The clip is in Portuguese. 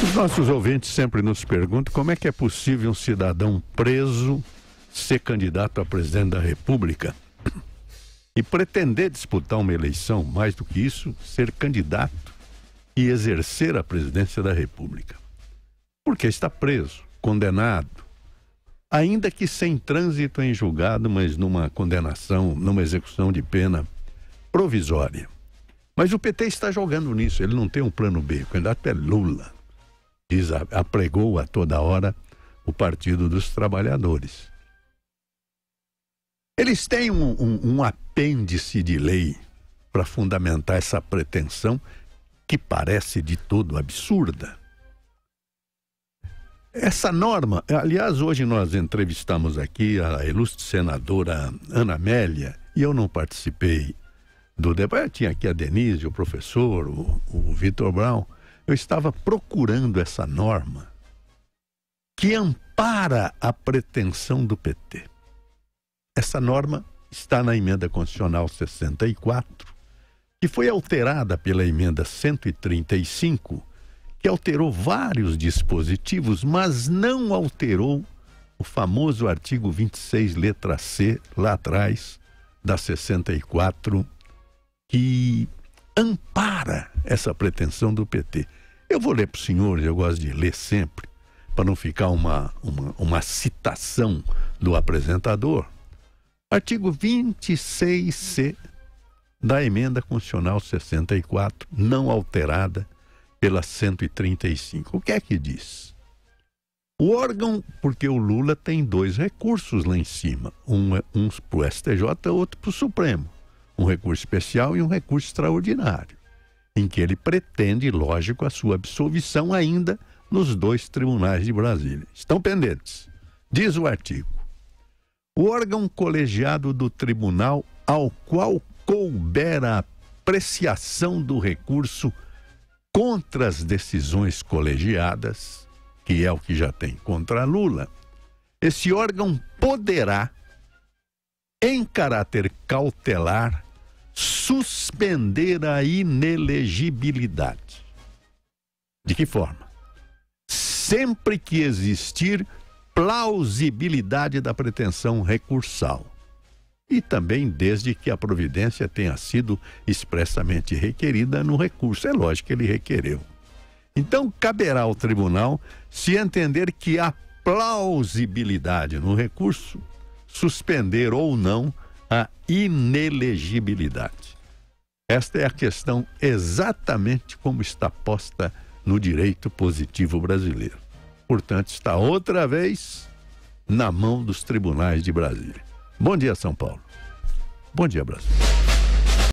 Os nossos ouvintes sempre nos perguntam como é que é possível um cidadão preso ser candidato a presidente da República e pretender disputar uma eleição, mais do que isso, ser candidato e exercer a presidência da República. Porque está preso, condenado, ainda que sem trânsito em julgado, mas numa condenação, numa execução de pena provisória. Mas o PT está jogando nisso, ele não tem um plano B, o candidato é Lula. Apregou a toda hora o Partido dos Trabalhadores. Eles têm um apêndice de lei para fundamentar essa pretensão que parece de todo absurda. Essa norma, aliás, hoje nós entrevistamos aqui a ilustre senadora Ana Amélia e eu não participei do debate. Tinha aqui a Denise, o professor, o Vitor Brown. Eu estava procurando essa norma que ampara a pretensão do PT. Essa norma está na emenda constitucional 64, que foi alterada pela emenda 135, que alterou vários dispositivos, mas não alterou o famoso artigo 26, letra C, lá atrás, da 64, que ampara essa pretensão do PT. Eu vou ler para os senhores, eu gosto de ler sempre, para não ficar uma citação do apresentador. Artigo 26C da emenda constitucional 64, não alterada pela 135. O que é que diz? O órgão, porque o Lula tem dois recursos lá em cima, um para o STJ, outro para o Supremo. Um recurso especial e um recurso extraordinário, em que ele pretende, lógico, a sua absolvição ainda nos dois tribunais de Brasília. Estão pendentes. Diz o artigo: o órgão colegiado do tribunal ao qual couber a apreciação do recurso contra as decisões colegiadas, que é o que já tem contra Lula, esse órgão poderá, em caráter cautelar, suspender a inelegibilidade. De que forma? Sempre que existir plausibilidade da pretensão recursal. E também desde que a providência tenha sido expressamente requerida no recurso. É lógico que ele requereu. Então, caberá ao tribunal, se entender que há plausibilidade no recurso, suspender ou não a inelegibilidade. Esta é a questão exatamente como está posta no direito positivo brasileiro. Portanto, está outra vez na mão dos tribunais de Brasília. Bom dia, São Paulo. Bom dia, Brasil.